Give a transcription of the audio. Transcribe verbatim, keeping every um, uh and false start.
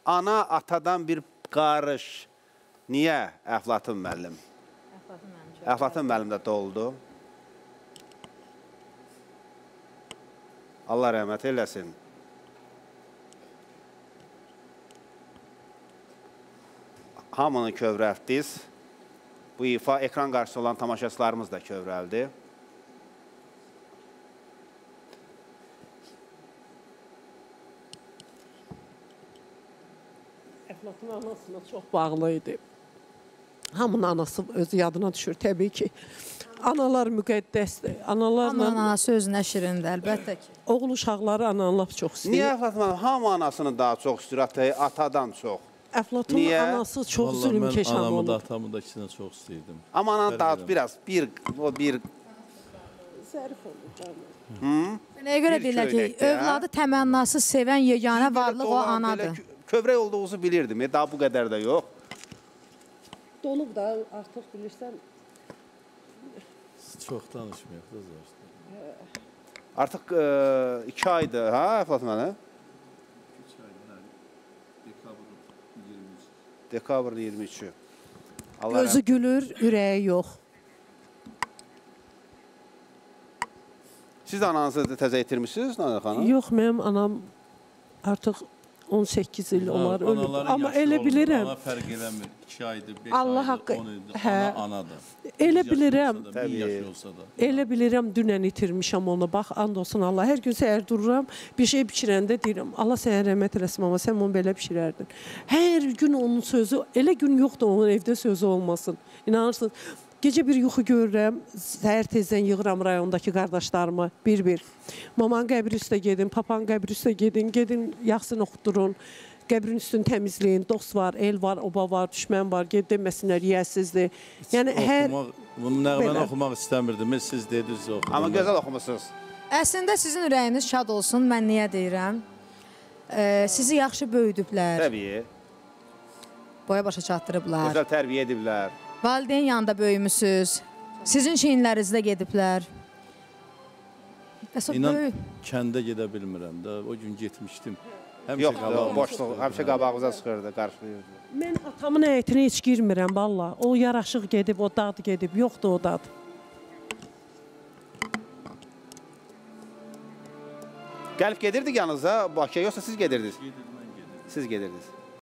ana atadan bir qarış. Niyə Əflatun müəllim? Əflatun müəllim də doldu. Allah rəhmət eləsin. Hamını kövrəltdiniz. Bu ifa ekran qarşısında olan tamaşaçılarımız da kövrəldi. Əflatun anasına çox bağlı idi. Hamının anası özü yadına düşür təbii ki. Analar müqəddəsdir. Analarla... Hamının anası özünə şirindir, əlbəttə ki. Oğul uşaqları ananı lap çox istəyir. Niyə Əflatun müəllim hamı anasını daha çox istəyir, atadan çox? Əflatunun anası çox zülmkeş olub. Anamı da, atamı da ikisini çox istəyirdim. Amma ananı daha biraz, bir, o bir... Zərif olur canım. Nəyə görə deyirlər ki, övladı təmənnası sevən yeganə varlıq o anadır. Kövrək olduğunuzu bilirdim, daha bu qədər də yox. Dolub da artıq bilirsən. Çox danışmayaq da zaten. Artıq iki aydır, ha Əflatun müəllim? Dekabrın iyirmi üçü. Gözü gülür, ürəyi yox. Siz də ananızı təzə itirmişsiniz, Nadir xanım? Yox, mənim anam artıq on səkkiz il olar ölüb. Amma elə bilirəm. Ana fərq eləmir. iki aydır, beş Allah aydır, on ildir. Ana anadır. Elə bilirəm. Elə bilirəm, dünən itirmişəm onu. Bax, and olsun Allah. Hər gün səhər dururam, bir şey bişirəndə deyirəm, Allah sənə rəhmət eləsin, amma sən onu belə bişirərdin. Hər gün onun sözü, elə gün yoxdur onun evdə sözü olmasın. İnanırsınız. Gecə bir yuxu görürəm, səhər tezdən yığıram rayondakı qardaşlarımı bir-bir. Maman qəbri üstə gedin, papan qəbri üstə gedin, gedin yaxsın oxudurun, qəbrin üstünü təmizləyin, dost var, el var, oba var, düşmən var, ged deməsinlər, yiyəsizdir. Yəni hər... Bunu nəğməni oxumaq istəmirdim, siz dediniz oxudum. Amma gözəl oxumusunuz. Əslində sizin ürəyiniz şad olsun, mən niyə deyirəm? Sizi yaxşı böyüdüblər. Təbii. Boya başa çatdırıblar. Gözəl tərbiyə ediblər. Valideyn yanında böyümüsünüz. Sizin çiyinlərinizdə gediblər. İnan, kəndə gedə bilmirəm də. O gün getmişdim. Yox, boşluq, həmişə qabağımıza çıxırdı, qarşılayırdı. Mən atamın həyətinə heç girmirəm, valla. O yaraşıq gedib, o dad gedib. Yoxdur o dad. Gəlib gedirdik yanınıza Bakıya, yoxsa siz gedirdiniz? Siz gedirdiniz.